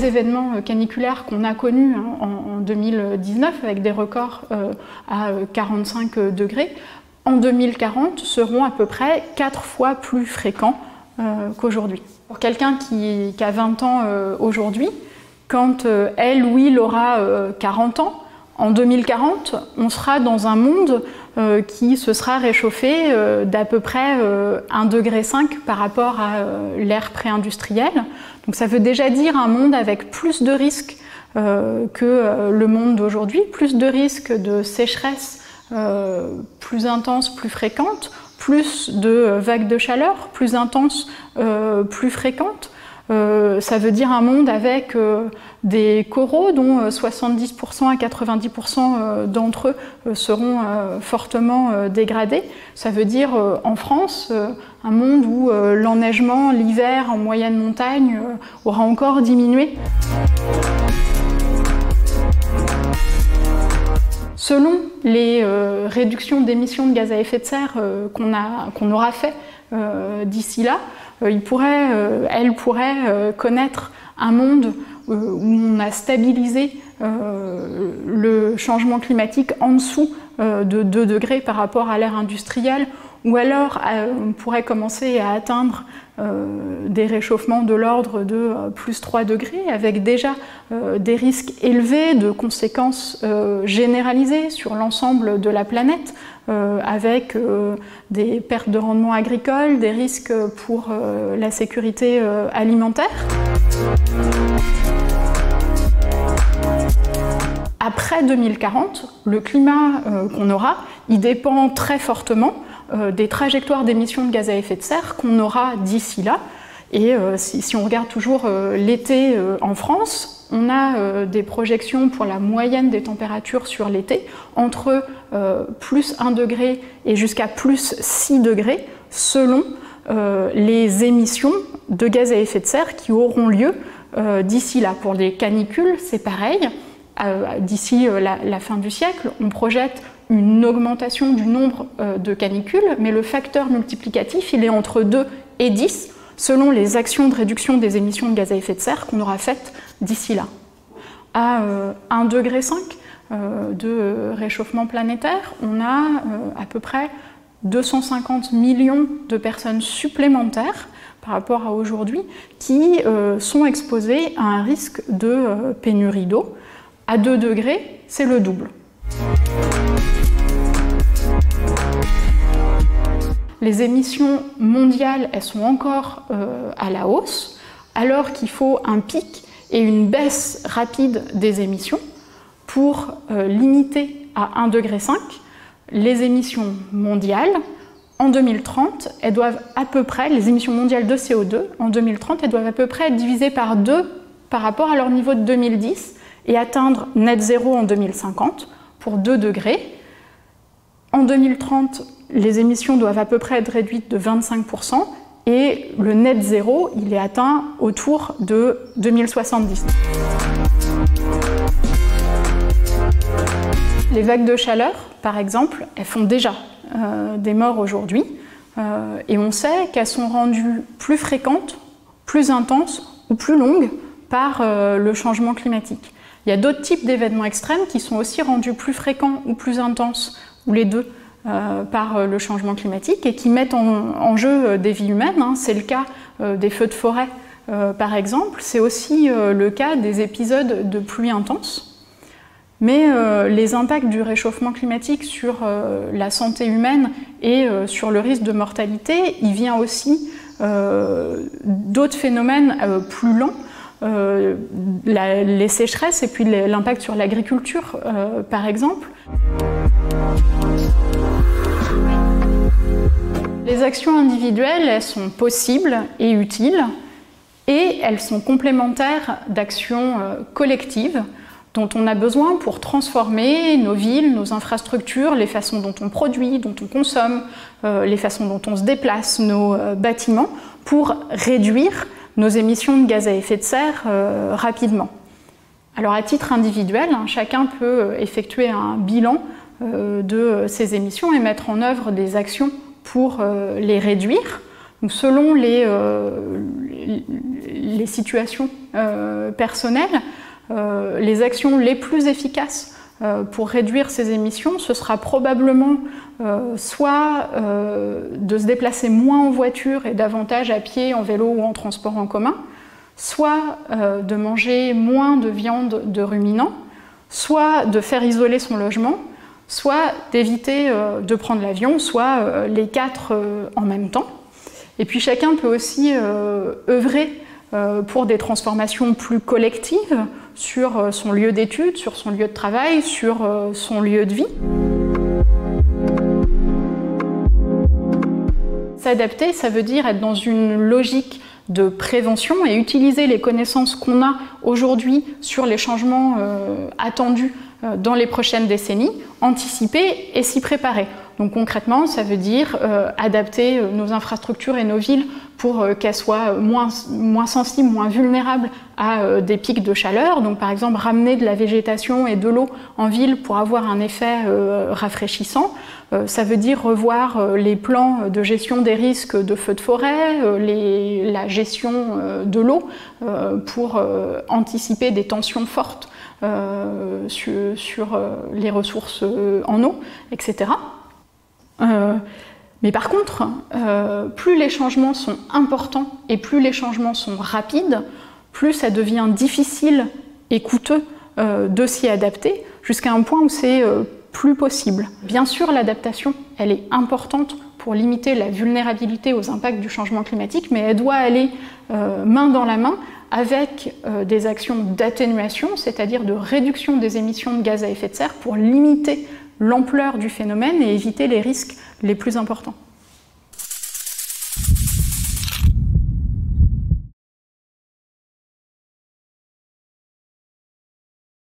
les événements caniculaires qu'on a connus en 2019 avec des records à 45 degrés, en 2040 seront à peu près 4 fois plus fréquents qu'aujourd'hui. Pour quelqu'un qui a 20 ans aujourd'hui, quand elle ou il aura 40 ans, en 2040, on sera dans un monde qui se sera réchauffé d'à peu près 1,5 degré par rapport à l'ère pré-industrielle. Donc ça veut déjà dire un monde avec plus de risques que le monde d'aujourd'hui, plus de risques de sécheresse plus intense, plus fréquente, plus de vagues de chaleur plus intenses, plus fréquentes. Ça veut dire un monde avec des coraux dont 70% à 90% d'entre eux seront fortement dégradés. Ça veut dire en France un monde où l'enneigement l'hiver en moyenne montagne aura encore diminué. Selon les réductions d'émissions de gaz à effet de serre qu'on aura fait d'ici là, elle pourrait connaître un monde où on a stabilisé le changement climatique en dessous de 2 degrés par rapport à l'ère industrielle, ou alors on pourrait commencer à atteindre des réchauffements de l'ordre de plus 3 degrés, avec déjà des risques élevés de conséquences généralisées sur l'ensemble de la planète, avec des pertes de rendement agricole, des risques pour la sécurité alimentaire. Après 2040, le climat qu'on aura, il dépend très fortement des trajectoires d'émissions de gaz à effet de serre qu'on aura d'ici là. Et si on regarde toujours l'été en France, on a des projections pour la moyenne des températures sur l'été entre plus 1 degré et jusqu'à plus 6 degrés selon les émissions de gaz à effet de serre qui auront lieu d'ici là. Pour les canicules, c'est pareil. D'ici la fin du siècle, on projette une augmentation du nombre de canicules, mais le facteur multiplicatif, il est entre 2 et 10, selon les actions de réduction des émissions de gaz à effet de serre qu'on aura faites d'ici là. À 1,5 degré de réchauffement planétaire, on a à peu près 250 millions de personnes supplémentaires par rapport à aujourd'hui qui sont exposées à un risque de pénurie d'eau. À 2 degrés, c'est le double. Les émissions mondiales, elles sont encore à la hausse, alors qu'il faut un pic et une baisse rapide des émissions pour limiter à 1,5 degré les émissions mondiales. En 2030, elles doivent à peu près, les émissions mondiales de CO2, en 2030, elles doivent à peu près être divisées par 2 par rapport à leur niveau de 2010 et atteindre net zéro en 2050 pour 2 degrés. En 2030, les émissions doivent à peu près être réduites de 25% et le net zéro, il est atteint autour de 2070. Les vagues de chaleur, par exemple, elles font déjà des morts aujourd'hui et on sait qu'elles sont rendues plus fréquentes, plus intenses ou plus longues par le changement climatique. Il y a d'autres types d'événements extrêmes qui sont aussi rendus plus fréquents ou plus intenses, ou les deux, par le changement climatique et qui mettent en jeu des vies humaines. C'est le cas des feux de forêt, par exemple. C'est aussi le cas des épisodes de pluie intense. Mais les impacts du réchauffement climatique sur la santé humaine et sur le risque de mortalité, il vient aussi d'autres phénomènes plus lents, les sécheresses et puis l'impact sur l'agriculture, par exemple. Les actions individuelles, elles sont possibles et utiles, et elles sont complémentaires d'actions collectives dont on a besoin pour transformer nos villes, nos infrastructures, les façons dont on produit, dont on consomme, les façons dont on se déplace, nos bâtiments, pour réduire nos émissions de gaz à effet de serre rapidement. Alors à titre individuel, chacun peut effectuer un bilan de ses émissions et mettre en œuvre des actions pour les réduire. Donc, selon les les situations personnelles, les actions les plus efficaces pour réduire ces émissions, ce sera probablement soit de se déplacer moins en voiture et davantage à pied, en vélo ou en transport en commun, soit de manger moins de viande de ruminants, soit de faire isoler son logement, soit d'éviter de prendre l'avion, soit les quatre en même temps. Et puis chacun peut aussi œuvrer pour des transformations plus collectives sur son lieu d'études, sur son lieu de travail, sur son lieu de vie. S'adapter, ça veut dire être dans une logique de prévention et utiliser les connaissances qu'on a aujourd'hui sur les changements attendus dans les prochaines décennies, anticiper et s'y préparer. Donc concrètement, ça veut dire adapter nos infrastructures et nos villes pour qu'elles soient moins sensibles, moins vulnérables à des pics de chaleur. Donc par exemple, ramener de la végétation et de l'eau en ville pour avoir un effet rafraîchissant. Ça veut dire revoir les plans de gestion des risques de feux de forêt, la gestion de l'eau pour anticiper des tensions fortes sur les ressources en eau, etc. Mais par contre, plus les changements sont importants et plus les changements sont rapides, plus ça devient difficile et coûteux de s'y adapter, jusqu'à un point où c'est plus possible. Bien sûr, l'adaptation, elle est importante pour limiter la vulnérabilité aux impacts du changement climatique, mais elle doit aller main dans la main avec des actions d'atténuation, c'est-à-dire de réduction des émissions de gaz à effet de serre pour limiter l'ampleur du phénomène et éviter les risques les plus importants.